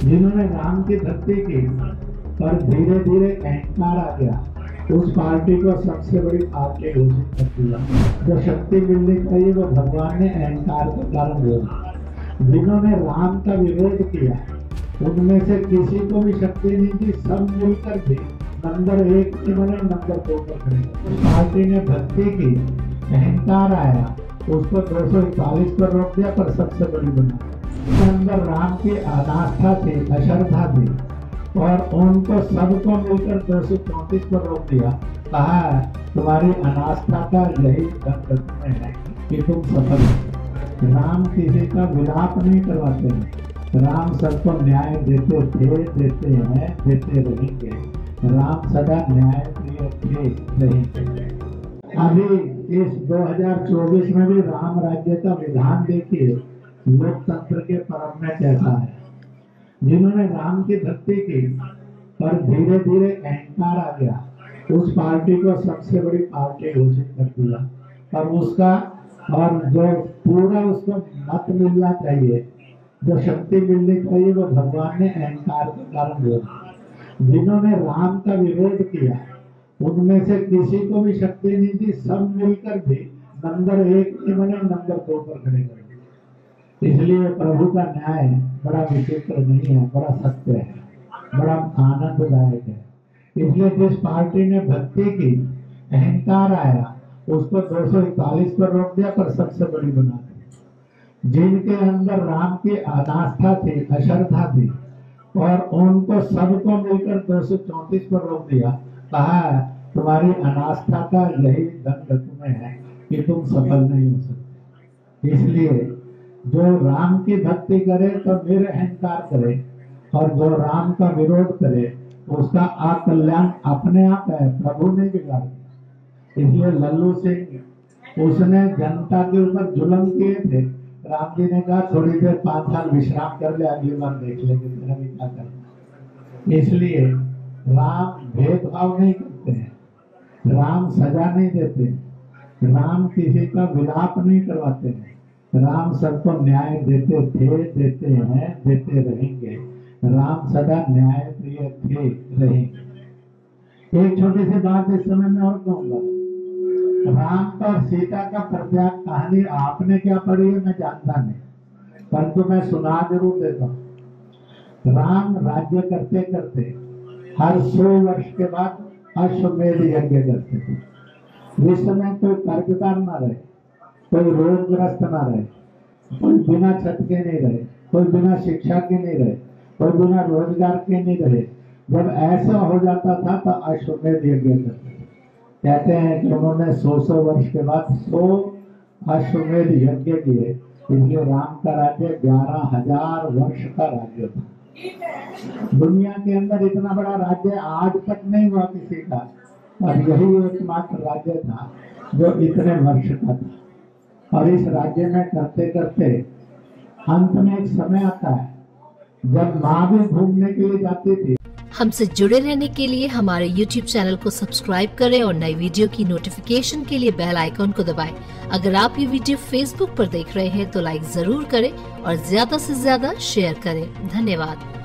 जिन्होंने राम की भक्ति की पर धीरे धीरे अहंकार आ गया, उस पार्टी को सबसे बड़ी पार्टी घोषित कर दिया। जो शक्ति मिलनी चाहिए वो भगवान ने अहंकार के कारण दिया। जिन्होंने राम का विरोध किया उनमें से किसी को भी शक्ति नहीं थी, सब मिलकर भी नंबर 1 के बने, नंबर 2 पर खड़े। पार्टी ने भक्ति की, अहंकार आया, उसको 241 पर रोक दिया, पर सबसे बड़ी बना। उसके अंदर राम की अनास्था थी, अश्रद्धा थी, और उनको सबको मिलकर 234 पर रोक दिया। कहा तुम्हारी अनास्था का यही दंड तुम्हें है कि तुम सफल हो। राम किसी का विलाप नहीं करवाते हैं, राम सबको न्याय देते थे, देते हैं, देते रहेंगे। राम सदा न्याय प्रिय थे, रहेंगे। अभी इस 2024 में भी राम राज्य का विधान देखिए, लोकतंत्र के परम में कैसा है। जिन्होंने राम की भक्ति की पर धीरे धीरे अहंकार आ गया, उस पार्टी को सबसे बड़ी पार्टी घोषित कर दिया। और उसका और जो पूरा उसको मत मिलना चाहिए, जो शक्ति मिलनी चाहिए, वो भगवान ने अहंकार के कारण दिया। जिन्होंने राम का विरोध किया उनमें से किसी को भी शक्ति नहीं थी, सब मिलकर भी नंबर 1 के बने, नंबर 2 पर खड़े कर। इसलिए प्रभु का न्याय बड़ा विचित्र नहीं है, बड़ा सत्य है, बड़ा आनंददायक है। इसलिए जिस पार्टी ने भक्ति की, अहंकार आया, उसको 241 पर रोक दिया, पर सबसे बड़ी बना दी। जिनके अंदर राम की अनास्था थी, अश्रद्धा थी, और उनको सबको मिलकर 234 पर रोक दिया। कहा तुम्हारी अनास्था का यही दंड तुम्हें है कि तुम सफल नहीं हो सकते। इसलिए जो राम की भक्ति करे तो निरअहकार करे, और जो राम का विरोध करे उसका अकल्याण अपने आप है, प्रभु ने बिगाड़ दिया। इसलिए लल्लू सिंह, उसने जनता के ऊपर जुल्म किए थे। राम जी ने कहा थोड़ी देर 5 साल विश्राम कर ले, अगली बार देख लेंगे तेरा भी क्या करना। इसलिए राम भेदभाव नहीं करते हैं, राम सजा नहीं देते, राम किसी का विलाप नहीं करवाते हैं। राम सबको न्याय देते थे, देते हैं, देते रहेंगे। राम सदा न्याय प्रिय थे, रहेंगे। एक छोटी सी बात इस समय में और कहूंगा, राम और सीता का प्रत्याग कहानी आपने क्या पढ़ी है मैं जानता नहीं, परंतु मैं सुना जरूर देता हूँ। राम राज्य करते करते हर 100 वर्ष के बाद अश्वमेध यज्ञ करते थे। जिस समय कोई कर्जदार न रहे, कोई रोगग्रस्त न रहे, कोई बिना छत के नहीं रहे, कोई बिना शिक्षा के नहीं रहे, कोई बिना रोजगार के नहीं रहे। जब ऐसा हो जाता था तो अश्वमेध यज्ञ करते थे। कहते हैं कि उन्होंने 100 वर्ष के बाद 100 अश्वमेध यज्ञ किए। इसलिए राम का राज्य 11,000 वर्ष का राज्य था। दुनिया के अंदर इतना बड़ा राज्य आज तक नहीं हुआ किसी का, और यही एकमात्र राज्य था जो इतने वर्ष का था। और इस राज्य में करते करते अंत में एक समय आता है जब माँ भी घूमने के लिए जाती थी। हमसे जुड़े रहने के लिए हमारे YouTube चैनल को सब्सक्राइब करें और नई वीडियो की नोटिफिकेशन के लिए बेल आइकॉन को दबाएं। अगर आप ये वीडियो Facebook पर देख रहे हैं तो लाइक जरूर करें और ज्यादा से ज्यादा शेयर करें। धन्यवाद।